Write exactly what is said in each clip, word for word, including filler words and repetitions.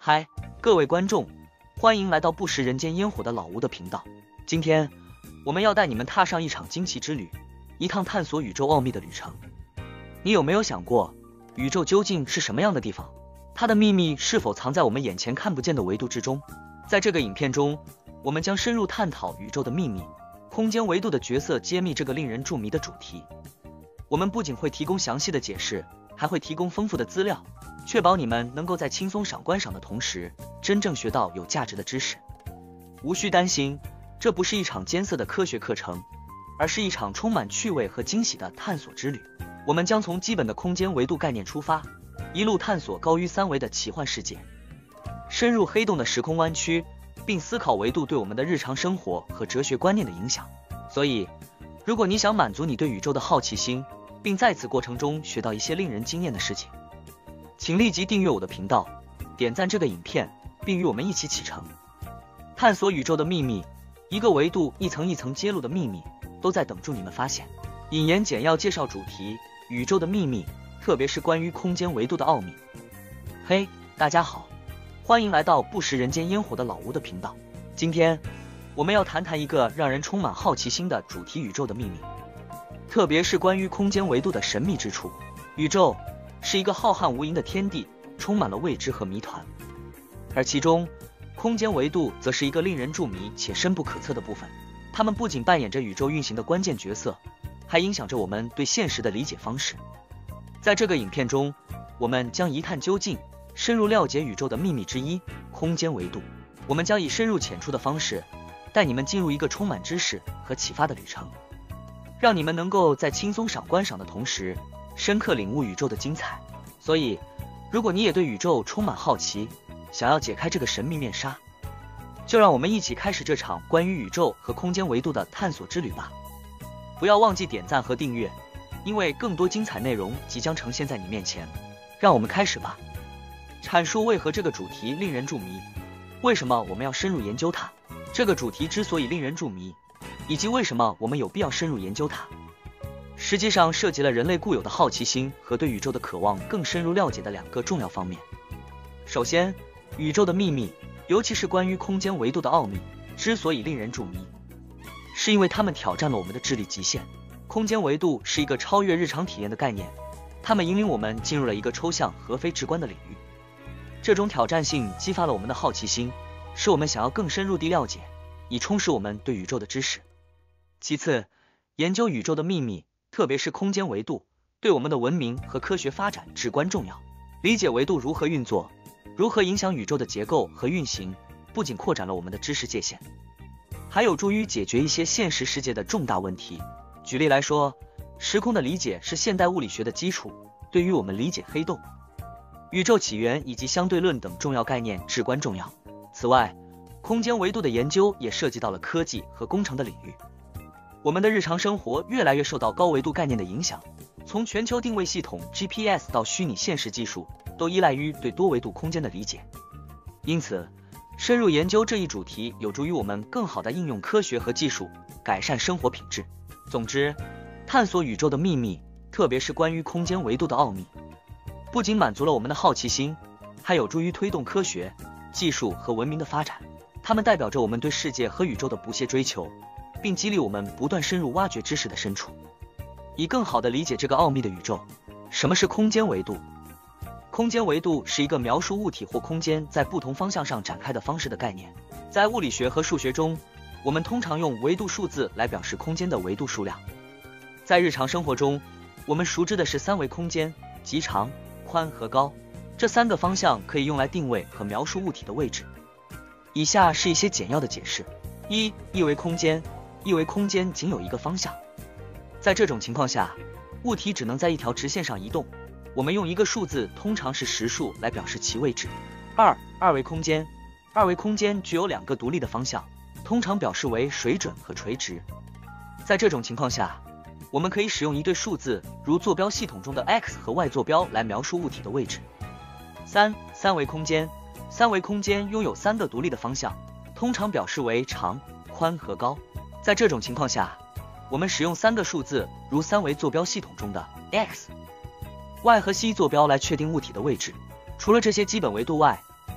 嗨，各位观众，欢迎来到不食人间烟火的老吴的频道。今天我们要带你们踏上一场惊奇之旅，一趟探索宇宙奥秘的旅程。你有没有想过，宇宙究竟是什么样的地方？它的秘密是否藏在我们眼前看不见的维度之中？在这个影片中，我们将深入探讨宇宙的秘密，空间维度的角色，揭秘这个令人著迷的主题。我们不仅会提供详细的解释，还会提供丰富的资料，确保你们能够在轻松赏观赏的同时，真正学到有价值的知识。无需担心，这不是一场艰涩的科学课程，而是一场充满趣味和惊喜的探索之旅。我们将从基本的空间维度概念出发，一路探索高于三维的奇幻世界，深入黑洞的时空弯曲，并思考维度对我们的日常生活和哲学观念的影响。所以，如果你想满足你对宇宙的好奇心，并在此过程中学到一些令人惊艳的事情，请立即订阅我的频道，点赞这个影片，并与我们一起启程，探索宇宙的秘密。一个维度一层一层揭露的秘密，都在等住你们发现。引言简要介绍主题：宇宙的秘密，特别是关于空间维度的奥秘。嘿，大家好，欢迎来到不食人间烟火的老吴的频道。今天我们要谈谈一个让人充满好奇心的主题：宇宙的秘密，特别是关于空间维度的神秘之处。宇宙是一个浩瀚无垠的天地，充满了未知和谜团，而其中空间维度则是一个令人著迷且深不可测的部分。它们不仅扮演着宇宙运行的关键角色，还影响着我们对现实的理解方式。在这个影片中，我们将一探究竟，深入了解宇宙的秘密之一——空间维度。我们将以深入浅出的方式，带你们进入一个充满知识和启发的旅程，让你们能够在轻松赏观赏的同时，深刻领悟宇宙的精彩。所以，如果你也对宇宙充满好奇，想要解开这个神秘面纱，就让我们一起开始这场关于宇宙和空间维度的探索之旅吧。不要忘记点赞和订阅，因为更多精彩内容即将呈现在你面前。让我们开始吧。阐述为何这个主题令人著迷，为什么我们要深入研究它？这个主题之所以令人著迷，以及为什么我们有必要深入研究它，实际上涉及了人类固有的好奇心和对宇宙的渴望更深入了解的两个重要方面。首先，宇宙的秘密，尤其是关于空间维度的奥秘，之所以令人著迷，是因为它们挑战了我们的智力极限。空间维度是一个超越日常体验的概念，它们引领我们进入了一个抽象和非直观的领域。这种挑战性激发了我们的好奇心，使我们想要更深入地了解，以充实我们对宇宙的知识。其次，研究宇宙的秘密，特别是空间维度，对我们的文明和科学发展至关重要。理解维度如何运作，如何影响宇宙的结构和运行，不仅扩展了我们的知识界限，还有助于解决一些现实世界的重大问题。举例来说，时空的理解是现代物理学的基础，对于我们理解黑洞、宇宙起源以及相对论等重要概念至关重要。此外，空间维度的研究也涉及到了科技和工程的领域。我们的日常生活越来越受到高维度概念的影响，从全球定位系统 G P S 到虚拟现实技术，都依赖于对多维度空间的理解。因此，深入研究这一主题有助于我们更好地应用科学和技术，改善生活品质。总之，探索宇宙的秘密，特别是关于空间维度的奥秘，不仅满足了我们的好奇心，还有助于推动科学、技术和文明的发展。它们代表着我们对世界和宇宙的不懈追求，并激励我们不断深入挖掘知识的深处，以更好地理解这个奥秘的宇宙。什么是空间维度？空间维度是一个描述物体或空间在不同方向上展开的方式的概念。在物理学和数学中，我们通常用维度数字来表示空间的维度数量。在日常生活中，我们熟知的是三维空间，即长、宽和高。这三个方向可以用来定位和描述物体的位置。以下是一些简要的解释。一、一维空间。一维空间仅有一个方向，在这种情况下，物体只能在一条直线上移动。我们用一个数字，通常是实数，来表示其位置。二、二维空间。二维空间具有两个独立的方向，通常表示为水准和垂直。在这种情况下，我们可以使用一对数字，如坐标系统中的 x 和 y 坐标来描述物体的位置。三、三维空间。三维空间拥有三个独立的方向，通常表示为长、宽和高。在这种情况下，我们使用三个数字，如三维坐标系统中的 x、y 和 c 坐标来确定物体的位置。除了这些基本维度外，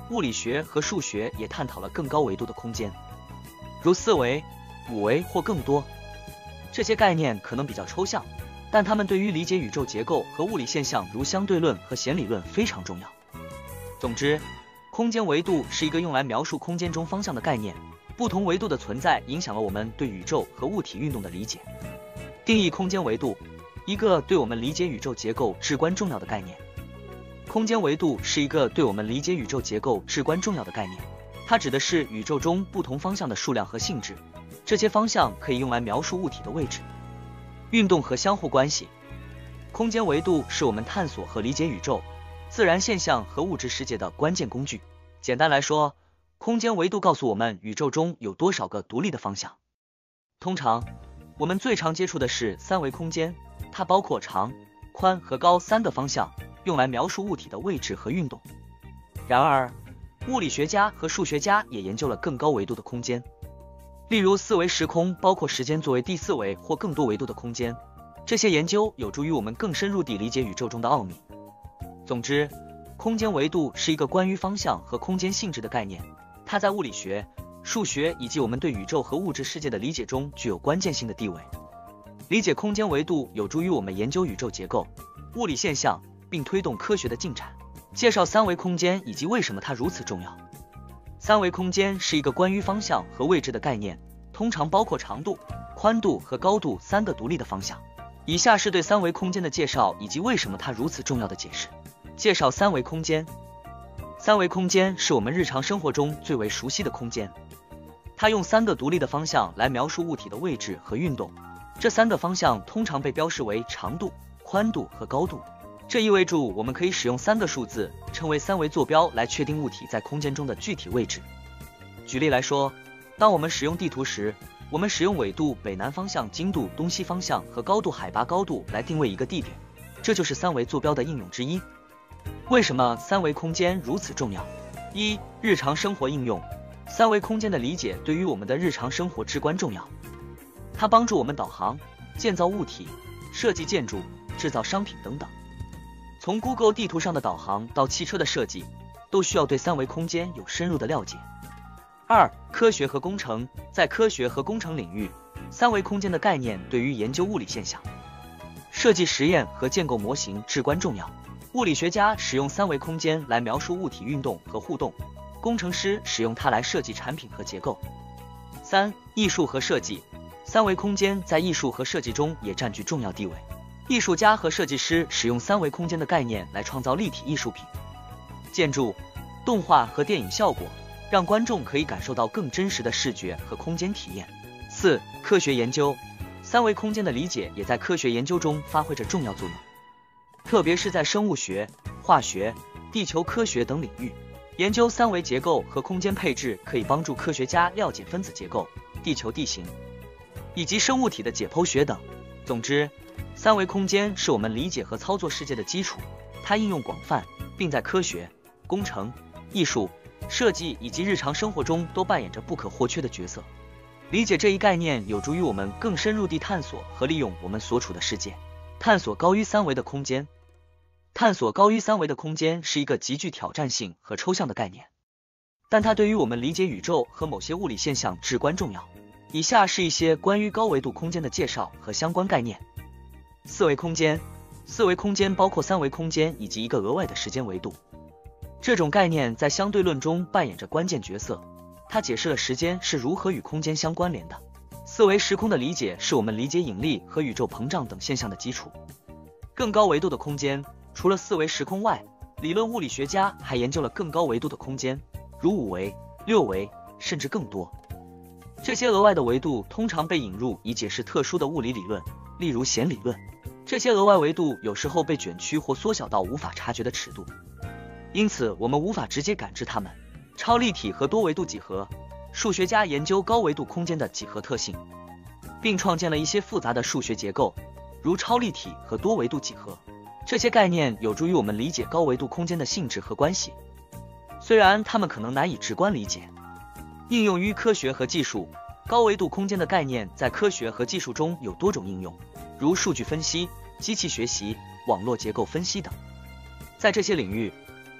物理学和数学也探讨了更高维度的空间，如四维、五维或更多。这些概念可能比较抽象，但它们对于理解宇宙结构和物理现象如相对论和弦理论非常重要。总之，空间维度是一个用来描述空间中方向的概念，不同维度的存在影响了我们对宇宙和物体运动的理解。定义空间维度，一个对我们理解宇宙结构至关重要的概念。空间维度是一个对我们理解宇宙结构至关重要的概念，它指的是宇宙中不同方向的数量和性质，这些方向可以用来描述物体的位置、运动和相互关系。空间维度是我们探索和理解宇宙、自然现象和物质世界的关键工具。简单来说，空间维度告诉我们宇宙中有多少个独立的方向。通常，我们最常接触的是三维空间，它包括长、宽和高三个方向，用来描述物体的位置和运动。然而，物理学家和数学家也研究了更高维度的空间，例如四维时空包括时间作为第四维或更多维度的空间。这些研究有助于我们更深入地理解宇宙中的奥秘。总之，空间维度是一个关于方向和空间性质的概念，它在物理学、数学以及我们对宇宙和物质世界的理解中具有关键性的地位。理解空间维度有助于我们研究宇宙结构、物理现象，并推动科学的进展。介绍三维空间以及为什么它如此重要。三维空间是一个关于方向和位置的概念，通常包括长度、宽度和高度三个独立的方向。以下是对三维空间的介绍以及为什么它如此重要的解释。介绍三维空间。三维空间是我们日常生活中最为熟悉的空间，它用三个独立的方向来描述物体的位置和运动。这三个方向通常被标示为长度、宽度和高度。这意味着我们可以使用三个数字称为三维坐标来确定物体在空间中的具体位置。举例来说，当我们使用地图时，我们使用纬度北南方向、经度东西方向和高度海拔高度来定位一个地点，这就是三维坐标的应用之一。为什么三维空间如此重要？一、日常生活应用。三维空间的理解对于我们的日常生活至关重要，它帮助我们导航、建造物体、设计建筑、制造商品等等。从 Google 地图上的导航到汽车的设计，都需要对三维空间有深入的了解。二、科学和工程。在科学和工程领域，三维空间的概念对于研究物理现象、设计实验和建构模型至关重要。物理学家使用三维空间来描述物体运动和互动，工程师使用它来设计产品和结构。三、艺术和设计。三维空间在艺术和设计中也占据重要地位。艺术家和设计师使用三维空间的概念来创造立体艺术品、建筑、动画和电影效果，让观众可以感受到更真实的视觉和空间体验。四、科学研究。三维空间的理解也在科学研究中发挥着重要作用，特别是在生物学、化学、地球科学等领域。研究三维结构和空间配置可以帮助科学家了解分子结构、地球地形以及生物体的解剖学等。总之，三维空间是我们理解和操作世界的基础，它应用广泛，并在科学、工程、艺术、设计以及日常生活中都扮演着不可或缺的角色。理解这一概念有助于我们更深入地探索和利用我们所处的世界，探索高于三维的空间。探索高于三维的空间是一个极具挑战性和抽象的概念，但它对于我们理解宇宙和某些物理现象至关重要。以下是一些关于高维度空间的介绍和相关概念。四维空间。四维空间包括三维空间以及一个额外的时间维度。这种概念在相对论中扮演着关键角色，它解释了时间是如何与空间相关联的。四维时空的理解是我们理解引力和宇宙膨胀等现象的基础。更高维度的空间。除了四维时空外，理论物理学家还研究了更高维度的空间，如五维、六维，甚至更多。这些额外的维度通常被引入以解释特殊的物理理论，例如弦理论。这些额外维度有时候被卷曲或缩小到无法察觉的尺度，因此我们无法直接感知它们。超立体和多维度几何。数学家研究高维度空间的几何特性，并创建了一些复杂的数学结构，如超立体和多维度几何。这些概念有助于我们理解高维度空间的性质和关系，虽然它们可能难以直观理解。应用于科学和技术。高维度空间的概念在科学和技术中有多种应用，如数据分析、机器学习、网络结构分析等。在这些领域，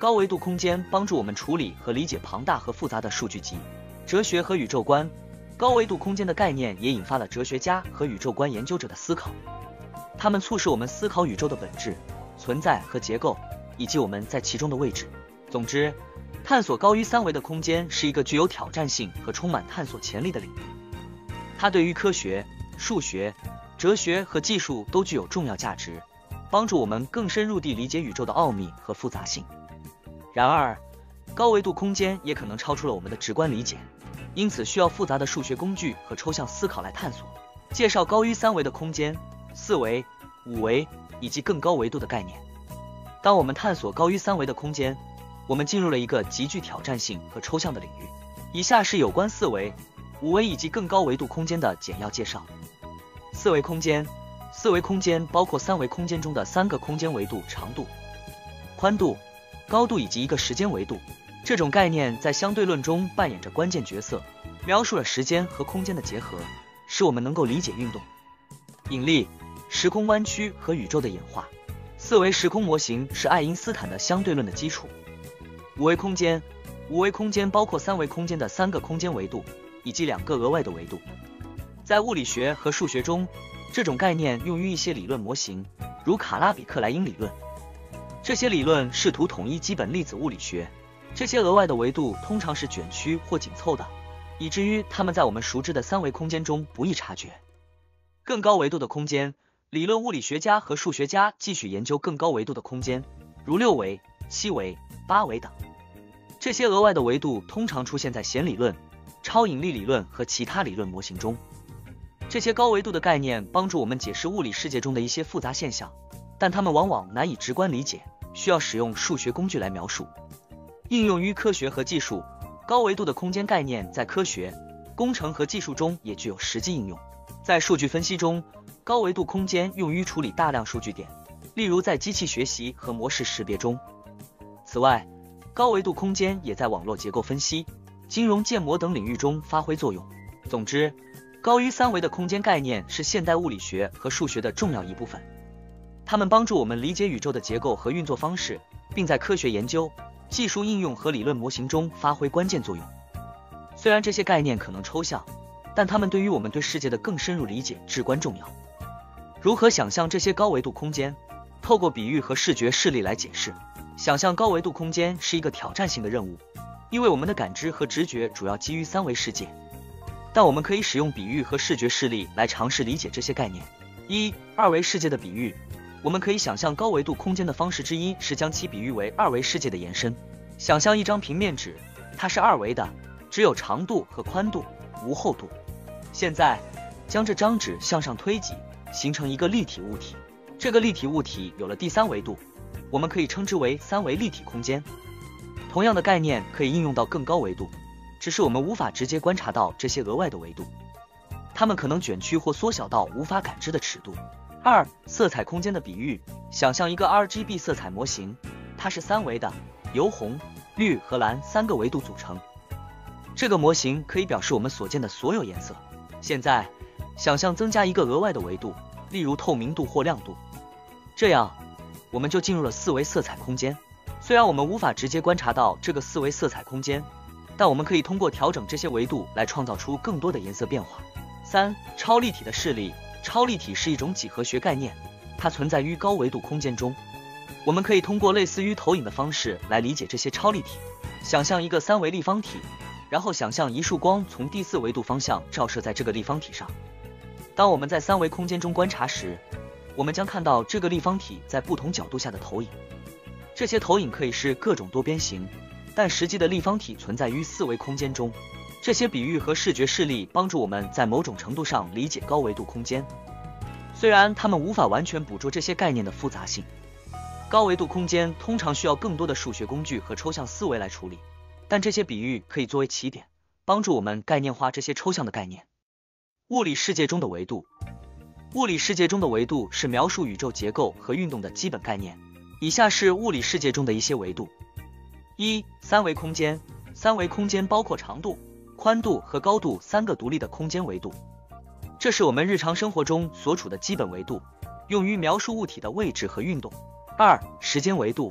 高维度空间帮助我们处理和理解庞大和复杂的数据集。哲学和宇宙观，高维度空间的概念也引发了哲学家和宇宙观研究者的思考，他们促使我们思考宇宙的本质、存在和结构，以及我们在其中的位置。总之，探索高于三维的空间是一个具有挑战性和充满探索潜力的领域，它对于科学、数学、哲学和技术都具有重要价值，帮助我们更深入地理解宇宙的奥秘和复杂性。然而，高维度空间也可能超出了我们的直观理解，因此需要复杂的数学工具和抽象思考来探索。介绍高于三维的空间、四维、五维以及更高维度的概念。当我们探索高于三维的空间，我们进入了一个极具挑战性和抽象的领域。以下是有关四维、五维以及更高维度空间的简要介绍。四维空间，四维空间包括三维空间中的三个空间维度：长度、宽度、高度以及一个时间维度。这种概念在相对论中扮演着关键角色，描述了时间和空间的结合，使我们能够理解运动、引力、时空弯曲和宇宙的演化。四维时空模型是爱因斯坦的相对论的基础。五维空间，五维空间包括三维空间的三个空间维度以及两个额外的维度。在物理学和数学中，这种概念用于一些理论模型，如卡拉比克莱因理论。这些理论试图统一基本粒子物理学。这些额外的维度通常是卷曲或紧凑的，以至于它们在我们熟知的三维空间中不易察觉。更高维度的空间，理论物理学家和数学家继续研究更高维度的空间，如六维、七维、八维等。这些额外的维度通常出现在弦理论、超引力理论和其他理论模型中。这些高维度的概念帮助我们解释物理世界中的一些复杂现象，但它们往往难以直观理解，需要使用数学工具来描述。应用于科学和技术，高维度的空间概念在科学、工程和技术中也具有实际应用。在数据分析中，高维度空间用于处理大量数据点，例如在机器学习和模式识别中。此外，高维度空间也在网络结构分析、金融建模等领域中发挥作用。总之，高于三维的空间概念是现代物理学和数学的重要一部分，它们帮助我们理解宇宙的结构和运作方式，并在科学研究、技术应用和理论模型中发挥关键作用。虽然这些概念可能抽象，但它们对于我们对世界的更深入理解至关重要。如何想象这些高维度空间？透过比喻和视觉示例来解释。想象高维度空间是一个挑战性的任务，因为我们的感知和直觉主要基于三维世界。但我们可以使用比喻和视觉示例来尝试理解这些概念。一、二维世界的比喻。我们可以想象高维度空间的方式之一是将其比喻为二维世界的延伸。想象一张平面纸，它是二维的，只有长度和宽度，无厚度。现在，将这张纸向上推挤，形成一个立体物体。这个立体物体有了第三维度，我们可以称之为三维立体空间。同样的概念可以应用到更高维度，只是我们无法直接观察到这些额外的维度，它们可能卷曲或缩小到无法感知的尺度。二、色彩空间的比喻。想象一个 R G B 色彩模型，它是三维的，由红、绿和蓝三个维度组成。这个模型可以表示我们所见的所有颜色。现在，想象增加一个额外的维度，例如透明度或亮度，这样我们就进入了四维色彩空间。虽然我们无法直接观察到这个四维色彩空间，但我们可以通过调整这些维度来创造出更多的颜色变化。三、超立体的视力。超立体是一种几何学概念，它存在于高维度空间中。我们可以通过类似于投影的方式来理解这些超立体。想象一个三维立方体，然后想象一束光从第四维度方向照射在这个立方体上。当我们在三维空间中观察时，我们将看到这个立方体在不同角度下的投影。这些投影可以是各种多边形，但实际的立方体存在于四维空间中。这些比喻和视觉示例帮助我们在某种程度上理解高维度空间，虽然它们无法完全捕捉这些概念的复杂性。高维度空间通常需要更多的数学工具和抽象思维来处理，但这些比喻可以作为起点，帮助我们概念化这些抽象的概念。物理世界中的维度。物理世界中的维度是描述宇宙结构和运动的基本概念。以下是物理世界中的一些维度。一、三维空间。三维空间包括长度、宽度和高度三个独立的空间维度，这是我们日常生活中所处的基本维度，用于描述物体的位置和运动。二、时间维度。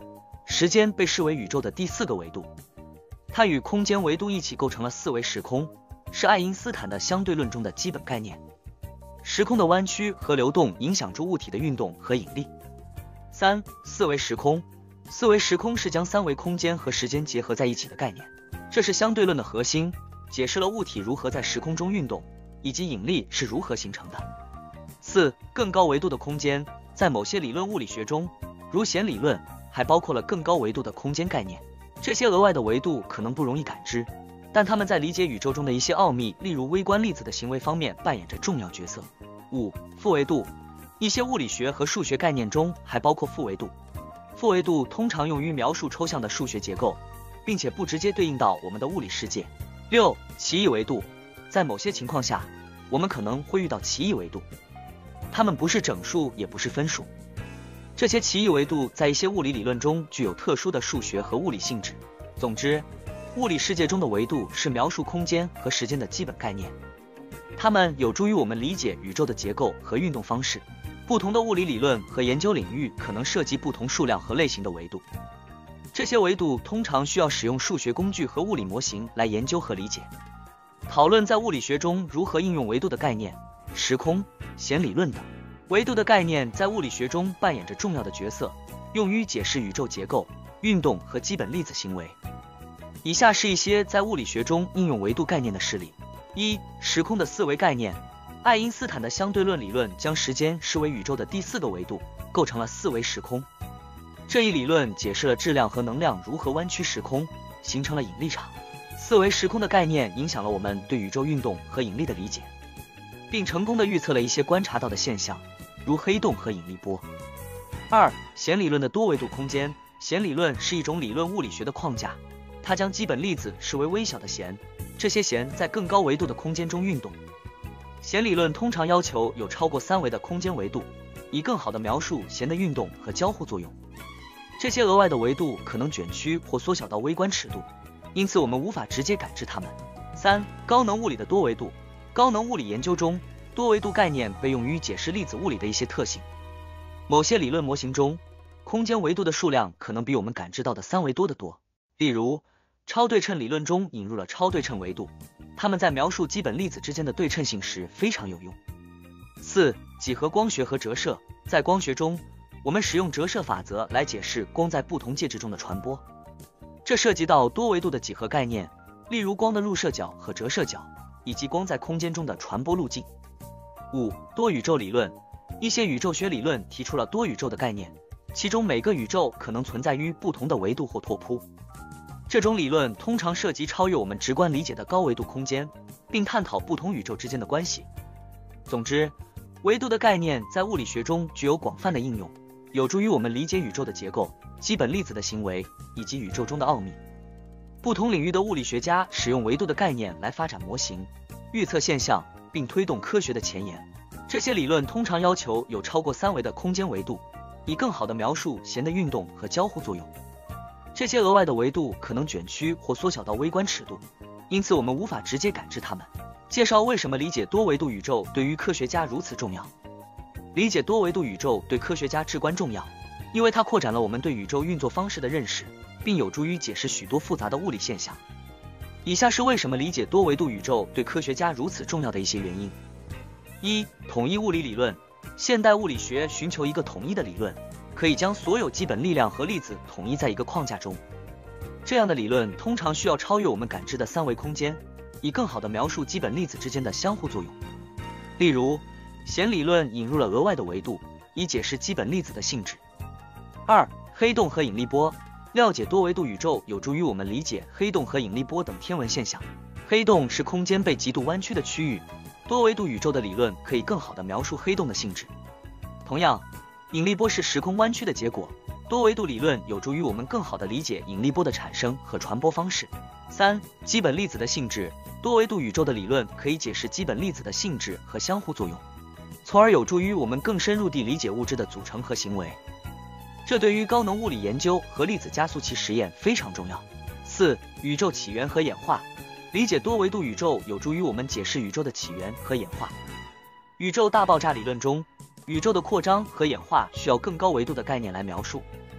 时间被视为宇宙的第四个维度，它与空间维度一起构成了四维时空，是爱因斯坦的相对论中的基本概念。时空的弯曲和流动影响着物体的运动和引力。三、四维时空。四维时空是将三维空间和时间结合在一起的概念，这是相对论的核心，解释了物体如何在时空中运动，以及引力是如何形成的。四、更高维度的空间。在某些理论物理学中，如弦理论，还包括了更高维度的空间概念。这些额外的维度可能不容易感知，但它们在理解宇宙中的一些奥秘，例如微观粒子的行为方面扮演着重要角色。五、负维度。一些物理学和数学概念中还包括负维度。负维度通常用于描述抽象的数学结构，并且不直接对应到我们的物理世界。六、奇异维度。在某些情况下，我们可能会遇到奇异维度，它们不是整数，也不是分数。这些奇异维度在一些物理理论中具有特殊的数学和物理性质。总之，物理世界中的维度是描述空间和时间的基本概念，它们有助于我们理解宇宙的结构和运动方式。不同的物理理论和研究领域可能涉及不同数量和类型的维度，这些维度通常需要使用数学工具和物理模型来研究和理解。讨论在物理学中如何应用维度的概念、时空、弦理论等。维度的概念在物理学中扮演着重要的角色，用于解释宇宙结构、运动和基本粒子行为。以下是一些在物理学中应用维度概念的事例。一、时空的四维概念。爱因斯坦的相对论理论将时间视为宇宙的第四个维度，构成了四维时空。这一理论解释了质量和能量如何弯曲时空，形成了引力场。四维时空的概念影响了我们对宇宙运动和引力的理解，并成功地预测了一些观察到的现象，如黑洞和引力波。二、弦理论的多维度空间。弦理论是一种理论物理学的框架，它将基本粒子视为微小的弦，这些弦在更高维度的空间中运动。弦理论通常要求有超过三维的空间维度，以更好地描述弦的运动和交互作用。这些额外的维度可能卷曲或缩小到微观尺度，因此我们无法直接感知它们。三、高能物理的多维度。高能物理研究中，多维度概念被用于解释粒子物理的一些特性。某些理论模型中，空间维度的数量可能比我们感知到的三维多得多。例如，超对称理论中引入了超对称维度，它们在描述基本粒子之间的对称性时非常有用。四、几何光学和折射。在光学中，我们使用折射法则来解释光在不同介质中的传播，这涉及到多维度的几何概念，例如光的入射角和折射角，以及光在空间中的传播路径。五、多宇宙理论。一些宇宙学理论提出了多宇宙的概念，其中每个宇宙可能存在于不同的维度或拓扑。这种理论通常涉及超越我们直观理解的高维度空间，并探讨不同宇宙之间的关系。总之，维度的概念在物理学中具有广泛的应用，有助于我们理解宇宙的结构、基本粒子的行为以及宇宙中的奥秘。不同领域的物理学家使用维度的概念来发展模型、预测现象，并推动科学的前沿。这些理论通常要求有超过三维的空间维度，以更好地描述弦的运动和交互作用。这些额外的维度可能卷曲或缩小到微观尺度，因此我们无法直接感知它们。介绍为什么理解多维度宇宙对于科学家如此重要。理解多维度宇宙对科学家至关重要，因为它扩展了我们对宇宙运作方式的认识，并有助于解释许多复杂的物理现象。以下是为什么理解多维度宇宙对科学家如此重要的一些原因。一、统一物理理论。现代物理学寻求一个统一的理论，可以将所有基本力量和粒子统一在一个框架中。这样的理论通常需要超越我们感知的三维空间，以更好地描述基本粒子之间的相互作用。例如，弦理论引入了额外的维度，以解释基本粒子的性质。二、黑洞和引力波。了解多维度宇宙有助于我们理解黑洞和引力波等天文现象。黑洞是空间被极度弯曲的区域，多维度宇宙的理论可以更好地描述黑洞的性质。同样，引力波是时空弯曲的结果，多维度理论有助于我们更好地理解引力波的产生和传播方式。三、基本粒子的性质。多维度宇宙的理论可以解释基本粒子的性质和相互作用，从而有助于我们更深入地理解物质的组成和行为。这对于高能物理研究和粒子加速器实验非常重要。四、宇宙起源和演化。理解多维度宇宙有助于我们解释宇宙的起源和演化。宇宙大爆炸理论中，宇宙的扩张和演化需要更高维度的概念来描述。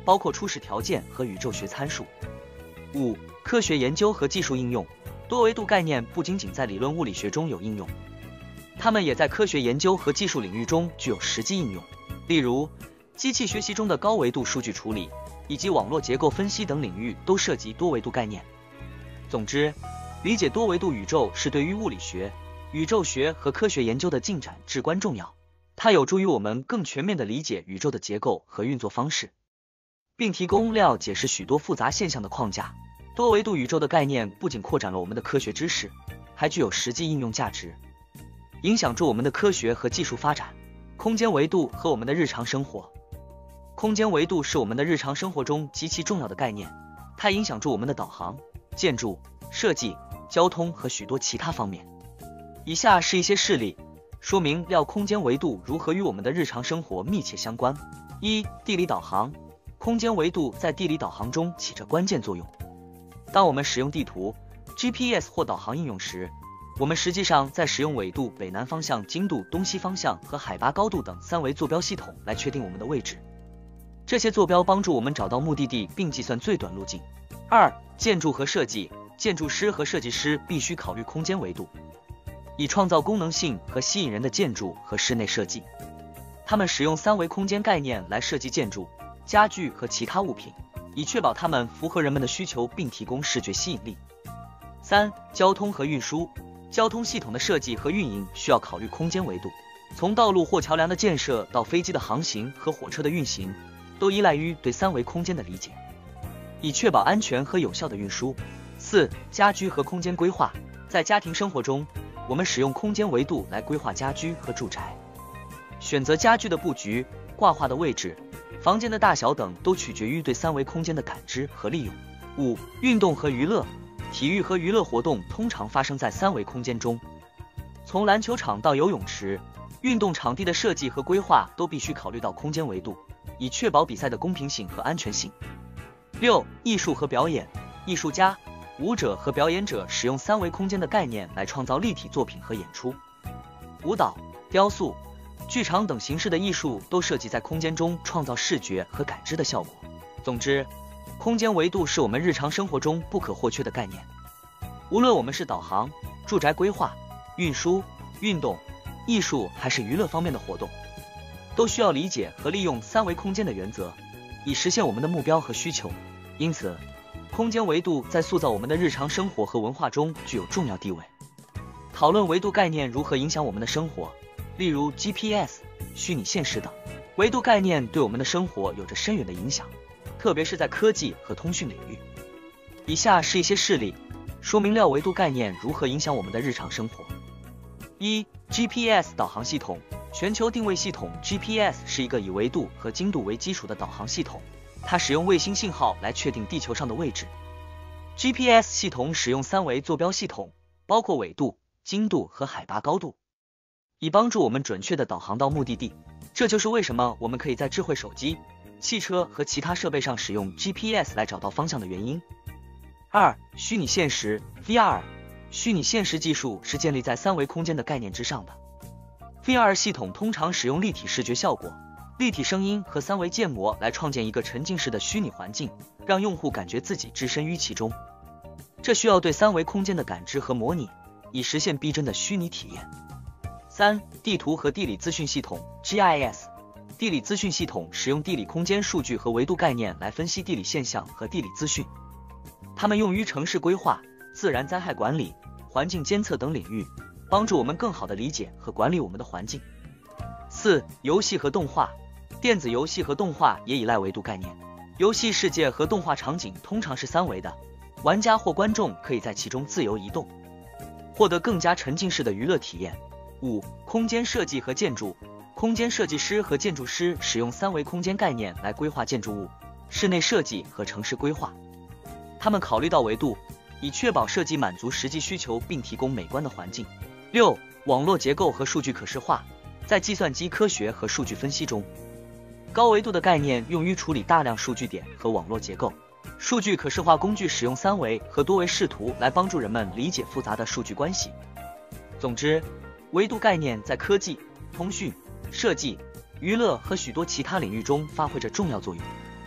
包括初始条件和宇宙学参数。五、科学研究和技术应用。多维度概念不仅仅在理论物理学中有应用，它们也在科学研究和技术领域中具有实际应用。例如，机器学习中的高维度数据处理以及网络结构分析等领域都涉及多维度概念。总之，理解多维度宇宙是对于物理学、宇宙学和科学研究的进展至关重要。它有助于我们更全面地理解宇宙的结构和运作方式，并提供了解释许多复杂现象的框架。多维度宇宙的概念不仅扩展了我们的科学知识，还具有实际应用价值，影响着我们的科学和技术发展。空间维度和我们的日常生活。空间维度是我们的日常生活中极其重要的概念，它影响着我们的导航、建筑、设计、交通和许多其他方面。以下是一些事例，说明了空间维度如何与我们的日常生活密切相关。一、地理导航。空间维度在地理导航中起着关键作用。当我们使用地图、G P S 或导航应用时，我们实际上在使用纬度、北南方向、经度、东西方向和海拔高度等三维坐标系统来确定我们的位置。这些坐标帮助我们找到目的地并计算最短路径。二、建筑和设计。建筑师和设计师必须考虑空间维度，以创造功能性和吸引人的建筑和室内设计。他们使用三维空间概念来设计建筑、家具和其他物品，以确保它们符合人们的需求并提供视觉吸引力。三、交通和运输。交通系统的设计和运营需要考虑空间维度，从道路或桥梁的建设到飞机的航行和火车的运行，都依赖于对三维空间的理解，以确保安全和有效的运输。四、家居和空间规划。在家庭生活中，我们使用空间维度来规划家居和住宅，选择家具的布局、挂画的位置、房间的大小等都取决于对三维空间的感知和利用。五、运动和娱乐。体育和娱乐活动通常发生在三维空间中，从篮球场到游泳池，运动场地的设计和规划都必须考虑到空间维度，以确保比赛的公平性和安全性。六、艺术和表演。艺术家、舞者和表演者使用三维空间的概念来创造立体作品和演出。舞蹈、雕塑、剧场等形式的艺术都涉及在空间中创造视觉和感知的效果。总之，空间维度是我们日常生活中不可或缺的概念。无论我们是导航、住宅规划、运输、运动、艺术还是娱乐方面的活动，都需要理解和利用三维空间的原则，以实现我们的目标和需求。因此，空间维度在塑造我们的日常生活和文化中具有重要地位。讨论维度概念如何影响我们的生活，例如 G P S、虚拟现实等，维度概念对我们的生活有着深远的影响，特别是在科技和通讯领域。以下是一些事例，说明了维度概念如何影响我们的日常生活。一、G P S 导航系统。全球定位系统 G P S 是一个以纬度和经度为基础的导航系统，它使用卫星信号来确定地球上的位置。G P S 系统使用三维坐标系统，包括纬度、经度和海拔高度，以帮助我们准确地导航到目的地。这就是为什么我们可以在智慧手机、汽车和其他设备上使用 G P S 来找到方向的原因。二、虚拟现实 V R。 虚拟现实技术是建立在三维空间的概念之上的。V R 系统通常使用立体视觉效果、立体声音和三维建模来创建一个沉浸式的虚拟环境，让用户感觉自己置身于其中。这需要对三维空间的感知和模拟，以实现逼真的虚拟体验。三、地图和地理资讯系统 G I S。 地理资讯系统使用地理空间数据和维度概念来分析地理现象和地理资讯，它们用于城市规划、自然灾害管理、环境监测等领域，帮助我们更好地理解和管理我们的环境。四、游戏和动画。电子游戏和动画也依赖维度概念，游戏世界和动画场景通常是三维的，玩家或观众可以在其中自由移动，获得更加沉浸式的娱乐体验。五、空间设计和建筑。空间设计师和建筑师使用三维空间概念来规划建筑物、室内设计和城市规划，他们考虑到维度，以确保设计满足实际需求并提供美观的环境。六、网络结构和数据可视化。在计算机科学和数据分析中，高维度的概念用于处理大量数据点和网络结构。数据可视化工具使用三维和多维视图来帮助人们理解复杂的数据关系。总之，维度概念在科技、通讯、设计、娱乐和许多其他领域中发挥着重要作用。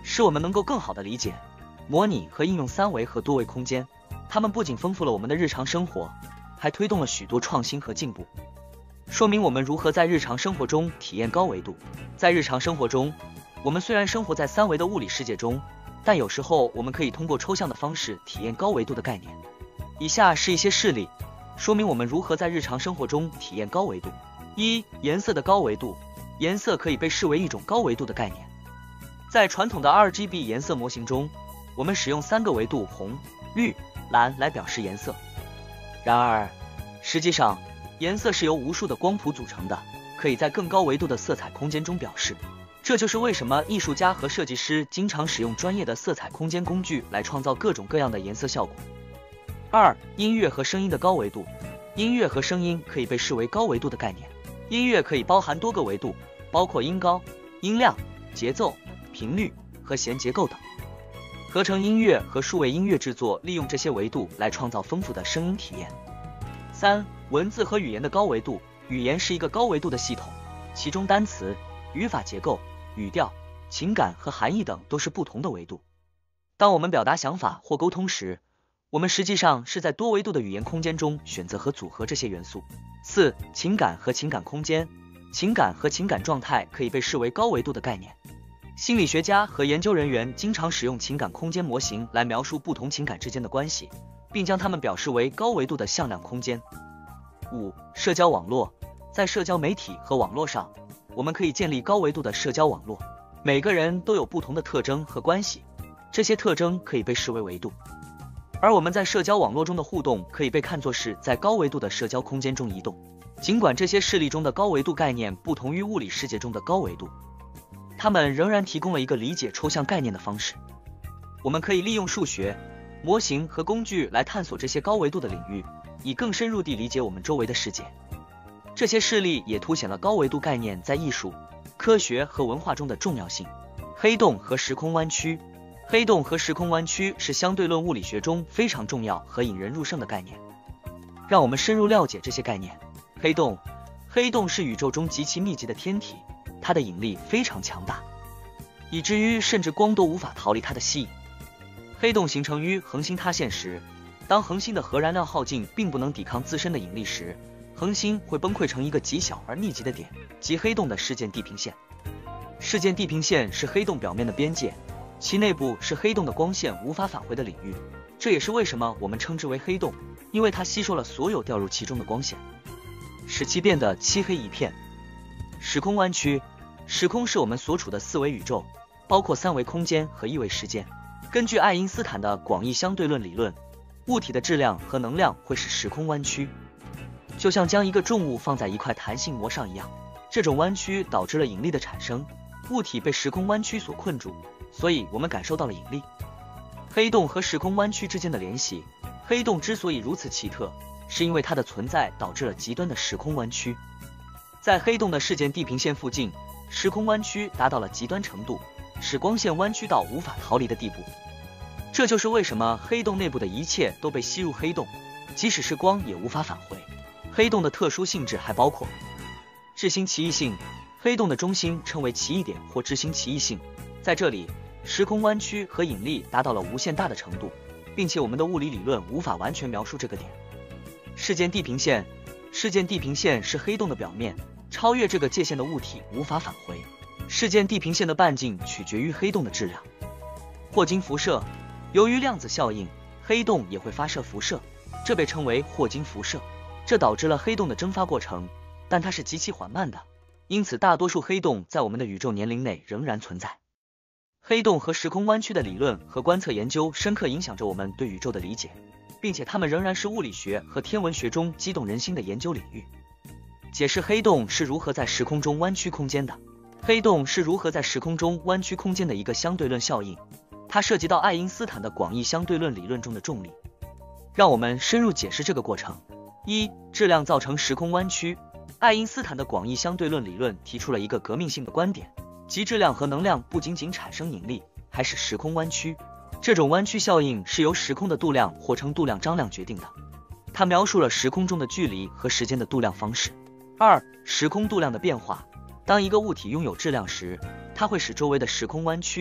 使我们能够更好地理解、模拟和应用三维和多维空间。它们不仅丰富了我们的日常生活，还推动了许多创新和进步，说明我们如何在日常生活中体验高维度。在日常生活中，我们虽然生活在三维的物理世界中，但有时候我们可以通过抽象的方式体验高维度的概念。以下是一些事例，说明我们如何在日常生活中体验高维度。一、颜色的高维度。颜色可以被视为一种高维度的概念。在传统的 R G B 颜色模型中，我们使用三个维度红、绿、蓝来表示颜色。然而，实际上，颜色是由无数的光谱组成的，可以在更高维度的色彩空间中表示。这就是为什么艺术家和设计师经常使用专业的色彩空间工具来创造各种各样的颜色效果。二、音乐和声音的高维度。音乐和声音可以被视为高维度的概念。音乐可以包含多个维度，包括音高、音量、节奏、频率和弦结构等。合成音乐和数位音乐制作利用这些维度来创造丰富的声音体验。三、文字和语言的高维度。语言是一个高维度的系统，其中单词、语法结构、语调、情感和含义等都是不同的维度。当我们表达想法或沟通时，我们实际上是在多维度的语言空间中选择和组合这些元素。四、情感和情感空间。情感和情感状态可以被视为高维度的概念。心理学家和研究人员经常使用情感空间模型来描述不同情感之间的关系，并将它们表示为高维度的向量空间。五、社交网络。在社交媒体和网络上，我们可以建立高维度的社交网络。每个人都有不同的特征和关系，这些特征可以被视为维度。而我们在社交网络中的互动可以被看作是在高维度的社交空间中移动。尽管这些事例中的高维度概念不同于物理世界中的高维度，它们仍然提供了一个理解抽象概念的方式。我们可以利用数学、模型和工具来探索这些高维度的领域，以更深入地理解我们周围的世界。这些事例也凸显了高维度概念在艺术、科学和文化中的重要性。黑洞和时空弯曲。黑洞和时空弯曲是相对论物理学中非常重要和引人入胜的概念。让我们深入了解这些概念。黑洞，黑洞是宇宙中极其密集的天体，它的引力非常强大，以至于甚至光都无法逃离它的吸引。黑洞形成于恒星塌陷时，当恒星的核燃料耗尽并不能抵抗自身的引力时，恒星会崩溃成一个极小而密集的点，即黑洞的事件地平线。事件地平线是黑洞表面的边界，其内部是黑洞的光线无法返回的领域。这也是为什么我们称之为黑洞，因为它吸收了所有掉入其中的光线，使其变得漆黑一片。时空弯曲。时空是我们所处的四维宇宙，包括三维空间和一维时间。根据爱因斯坦的广义相对论理论，物体的质量和能量会使时空弯曲，就像将一个重物放在一块弹性膜上一样。这种弯曲导致了引力的产生，物体被时空弯曲所困住，所以我们感受到了引力。黑洞和时空弯曲之间的联系。黑洞之所以如此奇特，是因为它的存在导致了极端的时空弯曲。在黑洞的事件地平线附近，时空弯曲达到了极端程度，使光线弯曲到无法逃离的地步。这就是为什么黑洞内部的一切都被吸入黑洞，即使是光也无法返回。黑洞的特殊性质还包括质心奇异性。黑洞的中心称为奇异点或质心奇异性，在这里，时空弯曲和引力达到了无限大的程度，并且我们的物理理论无法完全描述这个点。事件地平线。事件地平线是黑洞的表面，超越这个界限的物体无法返回。事件地平线的半径取决于黑洞的质量。霍金辐射。由于量子效应，黑洞也会发射辐射，这被称为霍金辐射。这导致了黑洞的蒸发过程，但它是极其缓慢的，因此大多数黑洞在我们的宇宙年龄内仍然存在。黑洞和时空弯曲的理论和观测研究深刻影响着我们对宇宙的理解，并且它们仍然是物理学和天文学中激动人心的研究领域。解释黑洞是如何在时空中弯曲空间的。黑洞是如何在时空中弯曲空间的一个相对论效应，它涉及到爱因斯坦的广义相对论理论中的重力。让我们深入解释这个过程。一、质量造成时空弯曲。爱因斯坦的广义相对论理论提出了一个革命性的观点，即质量和能量不仅仅产生引力，还使时空弯曲。这种弯曲效应是由时空的度量或称度量张量决定的，它描述了时空中的距离和时间的度量方式。二、时空度量的变化。当一个物体拥有质量时，它会使周围的时空弯曲，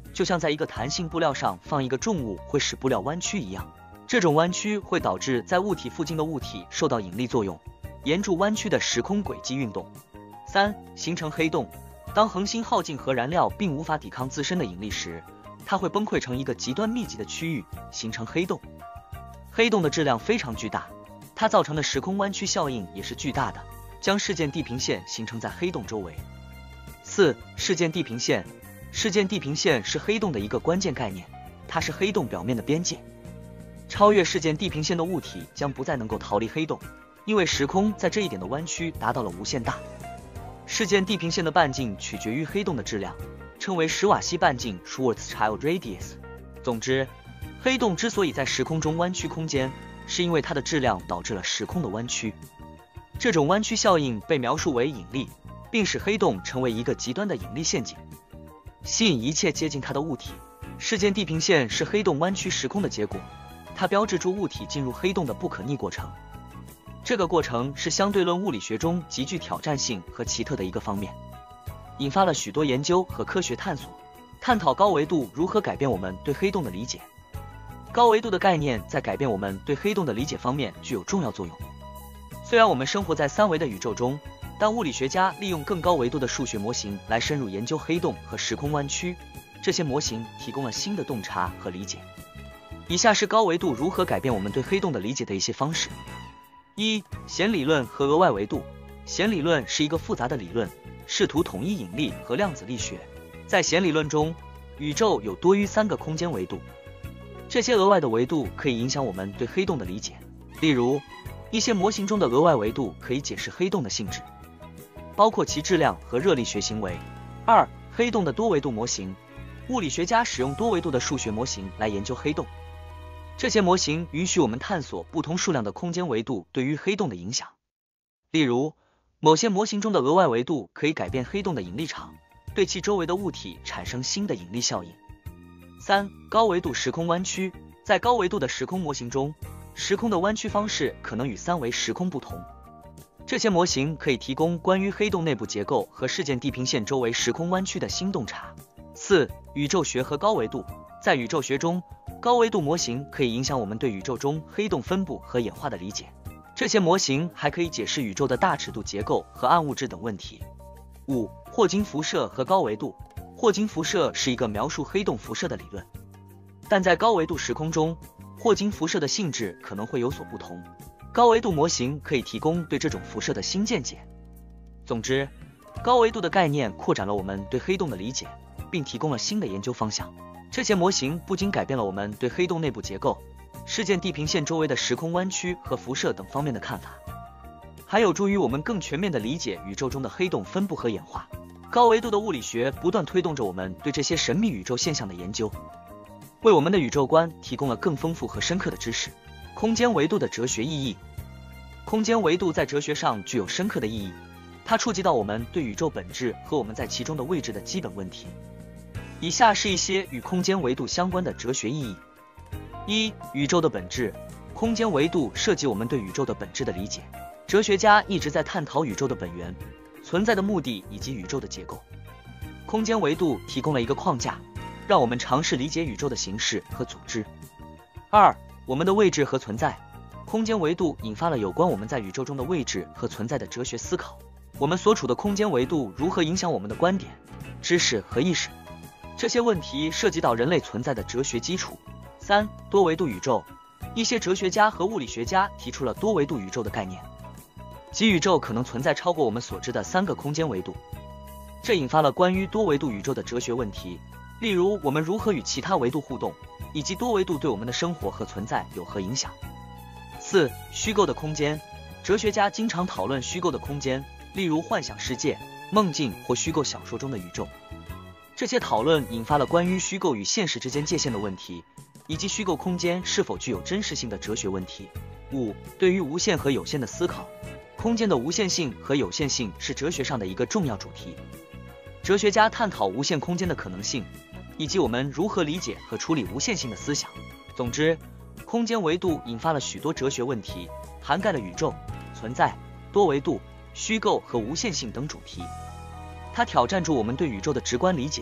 就像在一个弹性布料上放一个重物会使布料弯曲一样，这种弯曲会导致在物体附近的物体受到引力作用，沿着弯曲的时空轨迹运动。三、形成黑洞。当恒星耗尽核燃料并无法抵抗自身的引力时，它会崩溃成一个极端密集的区域，形成黑洞。黑洞的质量非常巨大，它造成的时空弯曲效应也是巨大的，将事件地平线形成在黑洞周围。四、事件地平线。事件地平线是黑洞的一个关键概念，它是黑洞表面的边界。超越事件地平线的物体将不再能够逃离黑洞，因为时空在这一点的弯曲达到了无限大。事件地平线的半径取决于黑洞的质量，称为史瓦西半径 （Schwarzschild radius）。总之，黑洞之所以在时空中弯曲空间，是因为它的质量导致了时空的弯曲。这种弯曲效应被描述为引力，并使黑洞成为一个极端的引力陷阱，吸引一切接近它的物体。事件地平线是黑洞弯曲时空的结果，它标志住物体进入黑洞的不可逆过程。这个过程是相对论物理学中极具挑战性和奇特的一个方面，引发了许多研究和科学探索，探讨高维度如何改变我们对黑洞的理解。高维度的概念在改变我们对黑洞的理解方面具有重要作用。虽然我们生活在三维的宇宙中，但物理学家利用更高维度的数学模型来深入研究黑洞和时空弯曲，这些模型提供了新的洞察和理解。以下是高维度如何改变我们对黑洞的理解的一些方式。一、弦理论和额外维度。弦理论是一个复杂的理论，试图统一引力和量子力学。在弦理论中，宇宙有多于三个空间维度，这些额外的维度可以影响我们对黑洞的理解。例如，一些模型中的额外维度可以解释黑洞的性质，包括其质量和热力学行为。二、黑洞的多维度模型。物理学家使用多维度的数学模型来研究黑洞，这些模型允许我们探索不同数量的空间维度对于黑洞的影响。例如，某些模型中的额外维度可以改变黑洞的引力场，对其周围的物体产生新的引力效应。三、高维度时空弯曲。在高维度的时空模型中，时空的弯曲方式可能与三维时空不同。这些模型可以提供关于黑洞内部结构和事件地平线周围时空弯曲的新洞察。四、宇宙学和高维度。在宇宙学中，高维度模型可以影响我们对宇宙中黑洞分布和演化的理解。这些模型还可以解释宇宙的大尺度结构和暗物质等问题。五、霍金辐射和高维度。霍金辐射是一个描述黑洞辐射的理论，但在高维度时空中，霍金辐射的性质可能会有所不同。高维度模型可以提供对这种辐射的新见解。总之，高维度的概念扩展了我们对黑洞的理解，并提供了新的研究方向。这些模型不仅改变了我们对黑洞内部结构、事件地平线周围的时空弯曲和辐射等方面的看法，还有助于我们更全面地理解宇宙中的黑洞分布和演化。高维度的物理学不断推动着我们对这些神秘宇宙现象的研究，为我们的宇宙观提供了更丰富和深刻的知识。空间维度的哲学意义。空间维度在哲学上具有深刻的意义，它触及到我们对宇宙本质和我们在其中的位置的基本问题。以下是一些与空间维度相关的哲学意义。一、宇宙的本质。空间维度涉及我们对宇宙的本质的理解。哲学家一直在探讨宇宙的本源、存在的目的以及宇宙的结构。空间维度提供了一个框架，让我们尝试理解宇宙的形式和组织。二、我们的位置和存在。空间维度引发了有关我们在宇宙中的位置和存在的哲学思考。我们所处的空间维度如何影响我们的观点、知识和意识？这些问题涉及到人类存在的哲学基础。三、多维度宇宙。一些哲学家和物理学家提出了多维度宇宙的概念，即宇宙可能存在超过我们所知的三个空间维度。这引发了关于多维度宇宙的哲学问题，例如我们如何与其他维度互动，以及多维度对我们的生活和存在有何影响。四、虚构的空间。哲学家经常讨论虚构的空间，例如幻想世界、梦境或虚构小说中的宇宙。这些讨论引发了关于虚构与现实之间界限的问题，以及虚构空间是否具有真实性的哲学问题。五、对于无限和有限的思考。空间的无限性和有限性是哲学上的一个重要主题。哲学家探讨无限空间的可能性，以及我们如何理解和处理无限性的思想。总之，空间维度引发了许多哲学问题，涵盖了宇宙、存在、多维度、虚构和无限性等主题。它挑战住我们对宇宙的直观理解，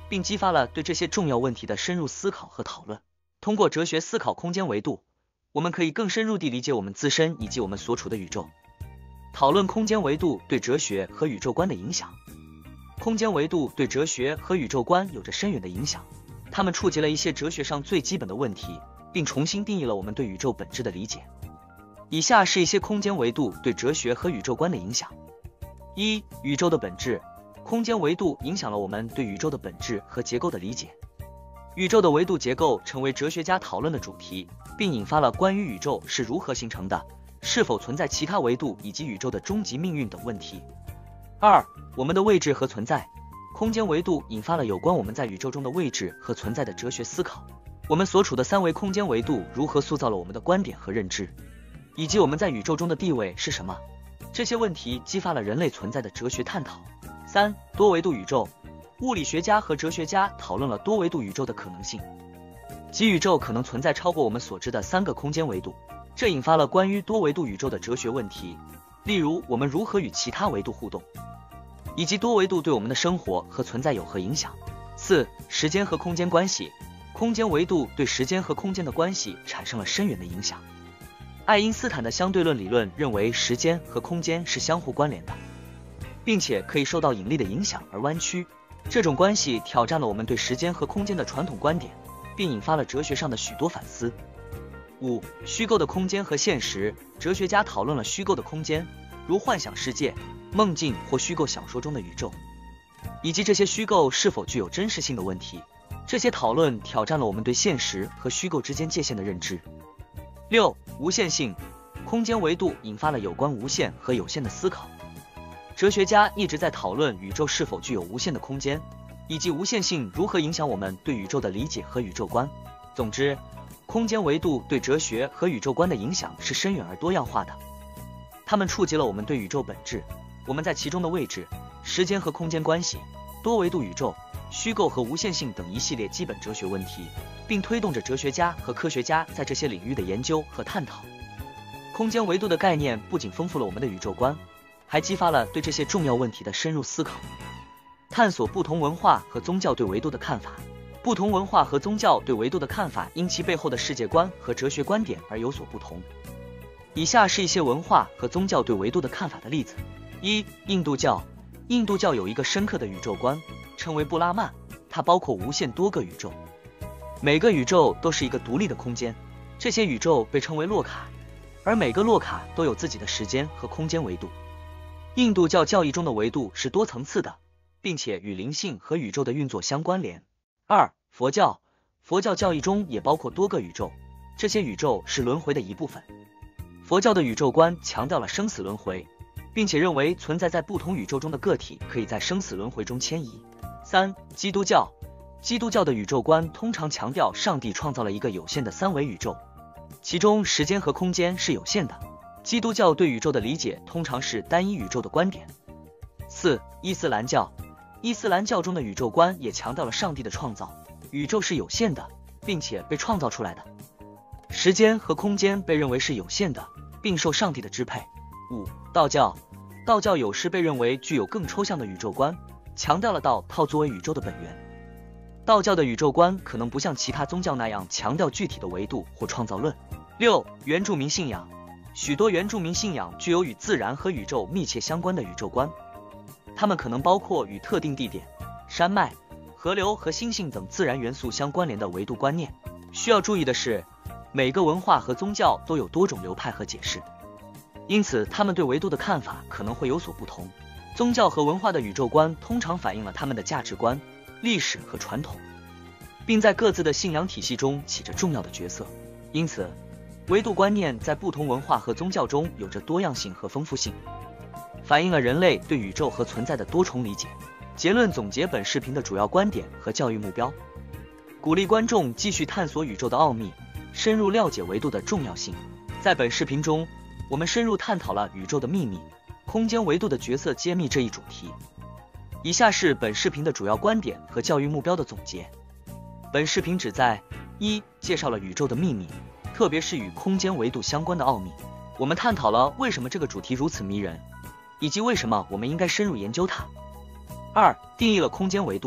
并激发了对这些重要问题的深入思考和讨论。通过哲学思考空间维度，我们可以更深入地理解我们自身以及我们所处的宇宙。讨论空间维度对哲学和宇宙观的影响。空间维度对哲学和宇宙观有着深远的影响，它们触及了一些哲学上最基本的问题，并重新定义了我们对宇宙本质的理解。以下是一些空间维度对哲学和宇宙观的影响。一、宇宙的本质。空间维度影响了我们对宇宙的本质和结构的理解。宇宙的维度结构成为哲学家讨论的主题，并引发了关于宇宙是如何形成的，是否存在其他维度以及宇宙的终极命运等问题。二、我们的位置和存在。空间维度引发了有关我们在宇宙中的位置和存在的哲学思考。我们所处的三维空间维度如何塑造了我们的观点和认知，以及我们在宇宙中的地位是什么。这些问题激发了人类存在的哲学探讨。三、多维度宇宙。物理学家和哲学家讨论了多维度宇宙的可能性，即宇宙可能存在超过我们所知的三个空间维度，这引发了关于多维度宇宙的哲学问题，例如我们如何与其他维度互动，以及多维度对我们的生活和存在有何影响。四、时间和空间关系。空间维度对时间和空间的关系产生了深远的影响。爱因斯坦的相对论理论认为时间和空间是相互关联的，并且可以受到引力的影响而弯曲。这种关系挑战了我们对时间和空间的传统观点，并引发了哲学上的许多反思。五、虚构的空间和现实。哲学家讨论了虚构的空间，如幻想世界、梦境或虚构小说中的宇宙，以及这些虚构是否具有真实性的问题。这些讨论挑战了我们对现实和虚构之间界限的认知。六、无限性。空间维度引发了有关无限和有限的思考。哲学家一直在讨论宇宙是否具有无限的空间，以及无限性如何影响我们对宇宙的理解和宇宙观。总之，空间维度对哲学和宇宙观的影响是深远而多样化的，它们触及了我们对宇宙本质、我们在其中的位置、时间和空间关系、多维度宇宙、虚构和无限性等一系列基本哲学问题，并推动着哲学家和科学家在这些领域的研究和探讨。空间维度的概念不仅丰富了我们的宇宙观，还激发了对这些重要问题的深入思考，探索不同文化和宗教对维度的看法。不同文化和宗教对维度的看法因其背后的世界观和哲学观点而有所不同。以下是一些文化和宗教对维度的看法的例子。一、印度教。印度教有一个深刻的宇宙观，称为布拉曼，它包括无限多个宇宙，每个宇宙都是一个独立的空间，这些宇宙被称为洛卡，而每个洛卡都有自己的时间和空间维度。印度教教义中的维度是多层次的，并且与灵性和宇宙的运作相关联。二、佛教。佛教教义中也包括多个宇宙，这些宇宙是轮回的一部分。佛教的宇宙观强调了生死轮回，并且认为存在在不同宇宙中的个体可以在生死轮回中迁移。三、基督教。基督教的宇宙观通常强调上帝创造了一个有限的三维宇宙，其中时间和空间是有限的。基督教对宇宙的理解通常是单一宇宙的观点。四、伊斯兰教。伊斯兰教中的宇宙观也强调了上帝的创造，宇宙是有限的，并且被创造出来的。时间和空间被认为是有限的，并受上帝的支配。五、道教。道教有时被认为具有更抽象的宇宙观，强调了道套作为宇宙的本源。道教的宇宙观可能不像其他宗教那样强调具体的维度或创造论。六、原住民信仰。许多原住民信仰具有与自然和宇宙密切相关的宇宙观，它们可能包括与特定地点、山脉、河流和星星等自然元素相关联的维度观念。需要注意的是，每个文化和宗教都有多种流派和解释，因此他们对维度的看法可能会有所不同。宗教和文化的宇宙观通常反映了他们的价值观、历史和传统，并在各自的信仰体系中起着重要的角色。因此，维度观念在不同文化和宗教中有着多样性和丰富性，反映了人类对宇宙和存在的多重理解。结论总结本视频的主要观点和教育目标，鼓励观众继续探索宇宙的奥秘，深入了解维度的重要性。在本视频中，我们深入探讨了宇宙的秘密、空间维度的角色揭秘这一主题。以下是本视频的主要观点和教育目标的总结。本视频旨在一、介绍了宇宙的秘密，特别是与空间维度相关的奥秘。我们探讨了为什么这个主题如此迷人，以及为什么我们应该深入研究它。二、定义了空间维度。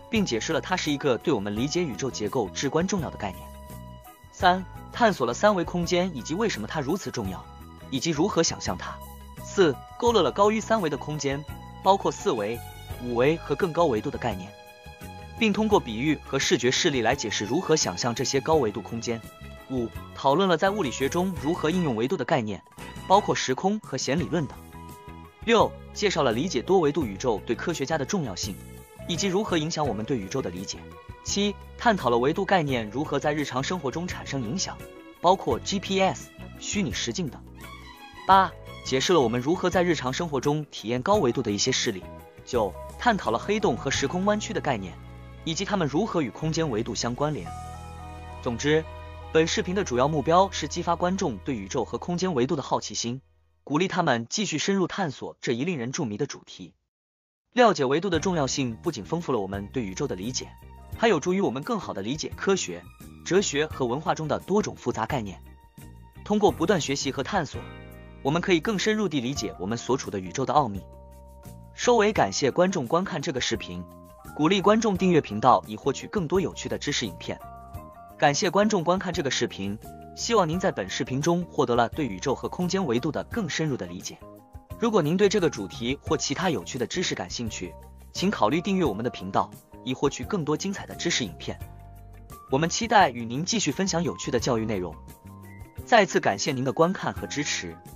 并解释了它是一个对我们理解宇宙结构至关重要的概念。三、探索了三维空间以及为什么它如此重要，以及如何想象它。四、勾勒了高于三维的空间，包括四维、五维和更高维度的概念，并通过比喻和视觉示例来解释如何想象这些高维度空间。五、讨论了在物理学中如何应用维度的概念，包括时空和弦理论等。六、介绍了理解多维度宇宙对科学家的重要性，以及如何影响我们对宇宙的理解。七、探讨了维度概念如何在日常生活中产生影响，包括 G P S、虚拟实境等。八、解释了我们如何在日常生活中体验高维度的一些事例。九、探讨了黑洞和时空弯曲的概念，以及它们如何与空间维度相关联。总之，本视频的主要目标是激发观众对宇宙和空间维度的好奇心，鼓励他们继续深入探索这一令人著迷的主题。了解维度的重要性不仅丰富了我们对宇宙的理解，还有助于我们更好地理解科学、哲学和文化中的多种复杂概念。通过不断学习和探索，我们可以更深入地理解我们所处的宇宙的奥秘。收尾感谢观众观看这个视频，鼓励观众订阅频道以获取更多有趣的知识影片。感谢观众观看这个视频，希望您在本视频中获得了对宇宙和空间维度的更深入的理解。如果您对这个主题或其他有趣的知识感兴趣，请考虑订阅我们的频道，以获取更多精彩的知识影片。我们期待与您继续分享有趣的教育内容。再次感谢您的观看和支持。